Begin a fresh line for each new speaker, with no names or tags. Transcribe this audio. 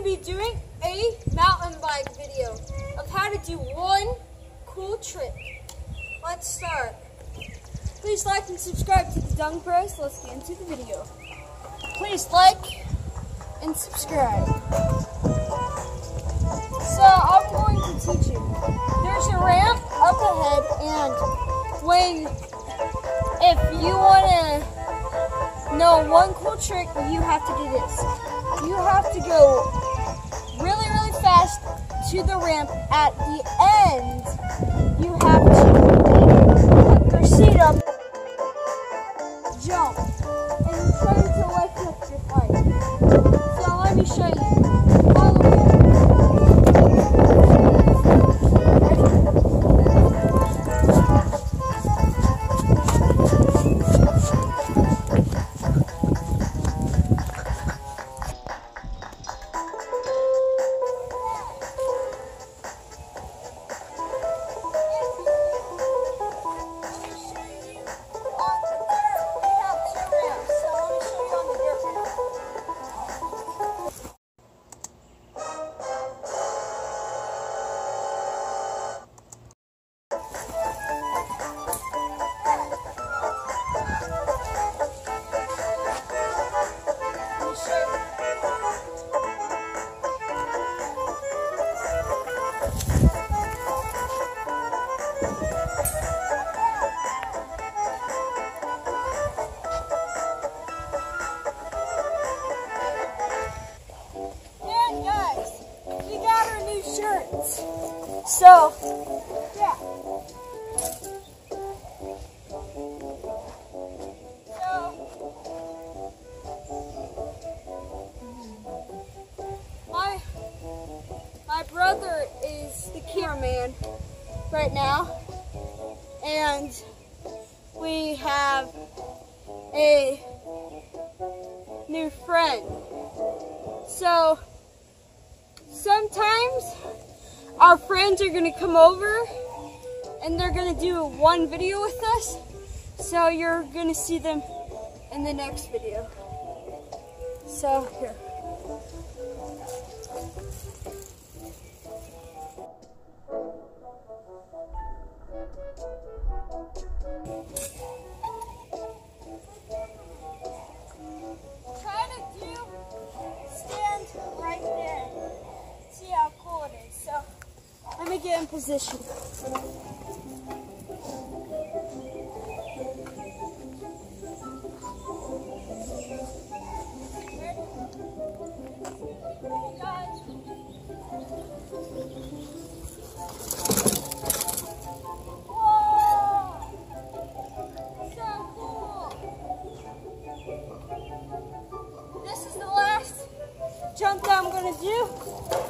going to be doing a mountain bike video of how to do one cool trick. Let's start. Please like and subscribe to the Dung Bros. Let's get into the video. Please like and subscribe. So I'm going to teach you. There's a ramp up ahead, and if you want to know one cool trick, you have to do this. You have to go really, really fast to the ramp. At the end, you have to put your seat up, jump, and try to lift up your bike. So let me show you. Follow me. So, yeah. My brother is the cameraman right now, and we have a new friend. So, sometimes our friends are going to come over and they're going to do one video with us, so you're going to see them in the next video. So here. Try to stand right there. See how cool it is. So let me get in position. Whoa! So cool! This is the last jump that I'm going to do.